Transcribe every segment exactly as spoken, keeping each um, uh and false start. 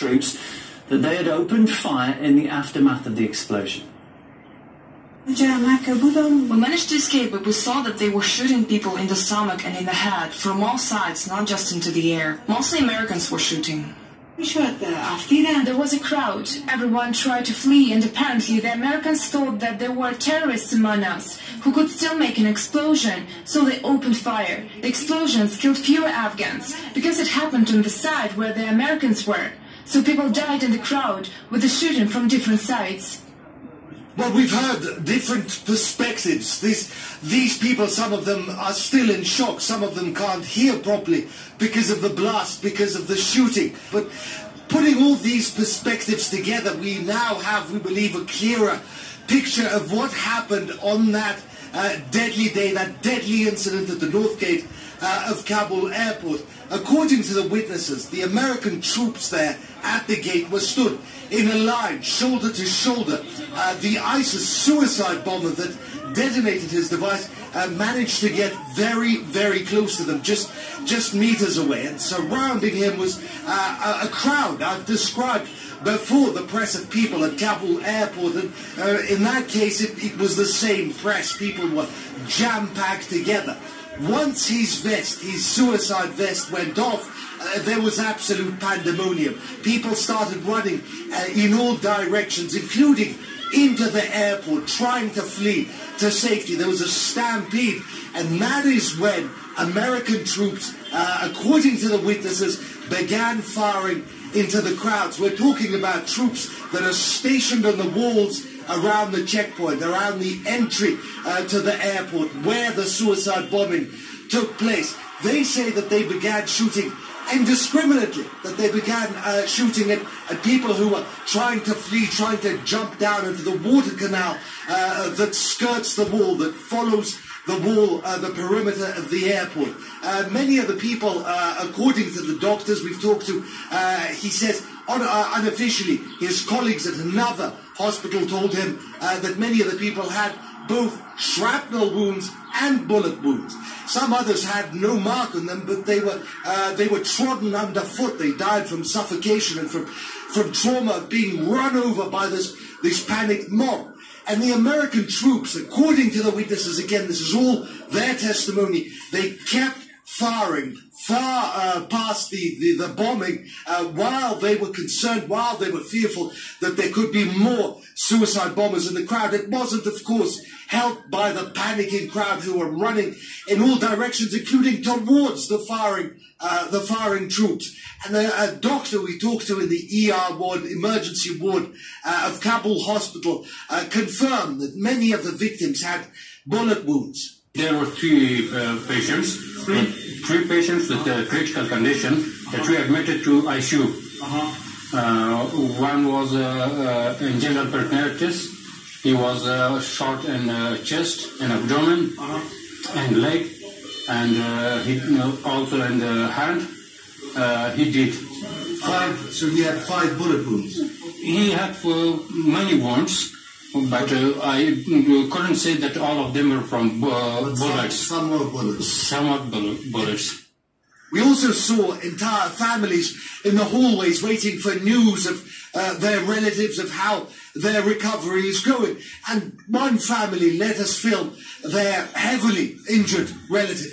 troops that they had opened fire in the aftermath of the explosion. We managed to escape, but we saw that they were shooting people in the stomach and in the head from all sides, not just into the air. Mostly Americans were shooting. There was a crowd. Everyone tried to flee, and apparently the Americans thought that there were terrorists among us who could still make an explosion, so they opened fire. The explosions killed fewer Afghans because it happened on the side where the Americans were. So people died in the crowd with the shooting from different sides. Well, we've heard different perspectives. These, these people, some of them are still in shock. Some of them can't hear properly because of the blast, because of the shooting. But putting all these perspectives together, we now have, we believe, a clearer picture of what happened on that uh, deadly day, that deadly incident at the North Gate uh, of Kabul airport. According to the witnesses, the American troops there at the gate were stood in a line, shoulder to shoulder. Uh, the ISIS suicide bomber that detonated his device uh, managed to get very, very close to them, just, just meters away. And surrounding him was uh, a, a crowd I've described before, the press of people at Kabul airport. And uh, in that case, it, it was the same press. People were jam-packed together. Once his vest, his suicide vest went off, uh, there was absolute pandemonium. People started running uh, in all directions, including into the airport, trying to flee to safety. There was a stampede, and that is when American troops, uh, according to the witnesses, began firing into the crowds. We're talking about troops that are stationed on the walls around the checkpoint, around the entry uh, to the airport where the suicide bombing took place. They say that they began shooting indiscriminately, that they began uh, shooting at, at people who were trying to flee, trying to jump down into the water canal uh, that skirts the wall, that follows the wall, uh, the perimeter of the airport. Uh, many of the people, uh, according to the doctors we've talked to, uh, he says, un uh, unofficially, his colleagues at another hospital told him uh, that many of the people had both shrapnel wounds and bullet wounds. Some others had no mark on them, but they were uh, they were trodden underfoot. They died from suffocation and from from trauma of being run over by this this panicked mob. And the American troops, according to the witnesses, again, this is all their testimony, they kept firing far uh, past the, the, the bombing uh, while they were concerned, while they were fearful that there could be more suicide bombers in the crowd. It wasn't, of course, helped by the panicking crowd who were running in all directions, including towards the firing, uh, the firing troops. And the uh, doctor we talked to in the E R ward, emergency ward uh, of Kabul hospital, uh, confirmed that many of the victims had bullet wounds. There were three uh, patients, three? three patients with a critical condition that we admitted to I C U. Uh-huh. uh, one was uh, uh, in general peritonitis. He was uh, shot in uh, chest and abdomen uh-huh. and leg, and uh, he, you know, also in the hand. Uh, he did five. So he had five bullet wounds. He had uh, many wounds. But uh, I couldn't say that all of them were from uh, bullets. Some, some were bullets. Some were bullets. We also saw entire families in the hallways waiting for news of uh, their relatives, of how their recovery is going. And one family let us film their heavily injured relative.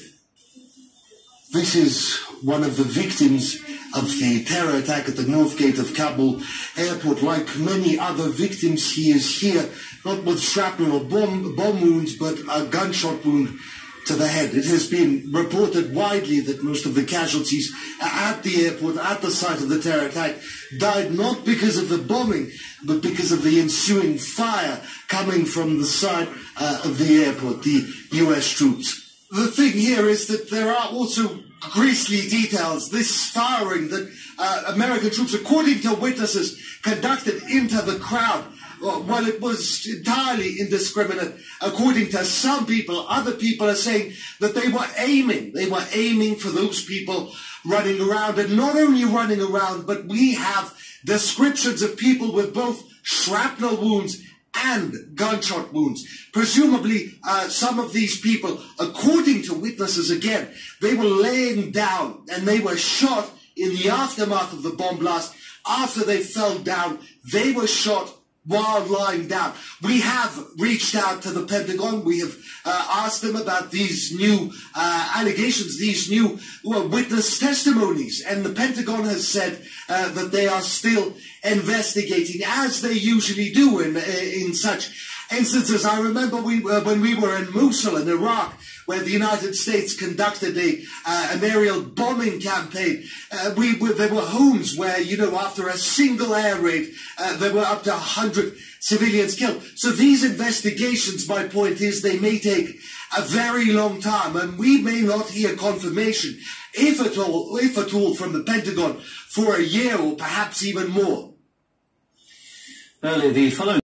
This is one of the victims of the terror attack at the North Gate of Kabul airport. Like many other victims, he is here, not with shrapnel or bomb, bomb wounds, but a gunshot wound to the head. It has been reported widely that most of the casualties at the airport, at the site of the terror attack, died not because of the bombing, but because of the ensuing fire coming from the side uh, of the airport, the U S troops. The thing here is that there are also grisly details. This firing that uh, American troops, according to witnesses, conducted into the crowd, uh, while it was entirely indiscriminate, according to some people, other people are saying that they were aiming. They were aiming for those people running around, and not only running around, but we have descriptions of people with both shrapnel wounds and gunshot wounds. Presumably, uh, some of these people, according to witnesses again, they were laying down and they were shot in the aftermath of the bomb blast, after they fell down, they were shot while lying down. We have reached out to the Pentagon. We have uh, asked them about these new uh, allegations, these new well, witness testimonies. And the Pentagon has said uh, that they are still investigating, as they usually do in, in such instances. I remember we, uh, when we were in Mosul in Iraq, where the United States conducted a, uh, an aerial bombing campaign. Uh, we, we, there were homes where, you know, after a single air raid, uh, there were up to one hundred civilians killed. So these investigations, my point is, they may take a very long time, and we may not hear confirmation, if at all, if at all, from the Pentagon for a year or perhaps even more. Earlier, the following